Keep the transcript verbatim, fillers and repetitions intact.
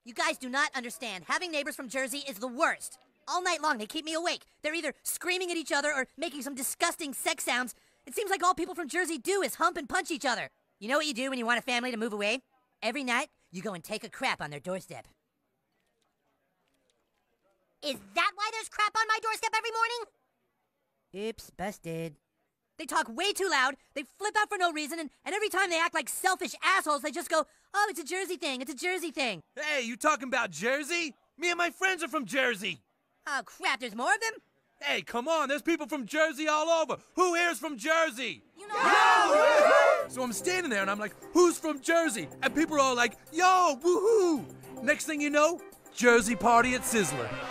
You guys do not understand. Having neighbors from Jersey is the worst. All night long, they keep me awake. They're either screaming at each other or making some disgusting sex sounds. It seems like all people from Jersey do is hump and punch each other. You know what you do when you want a family to move away? Every night, you go and take a crap on their doorstep. Is that why there's crap on my doorstep every morning? Oops, busted. They talk way too loud, they flip out for no reason, and, and every time they act like selfish assholes, they just go, oh, it's a Jersey thing, it's a Jersey thing. Hey, you talking about Jersey? Me and my friends are from Jersey. Oh, crap, there's more of them? Hey, come on, there's people from Jersey all over. Who here's from Jersey? You know no! So I'm standing there and I'm like, who's from Jersey? And people are all like, yo, woohoo! Next thing you know, Jersey party at Sizzler.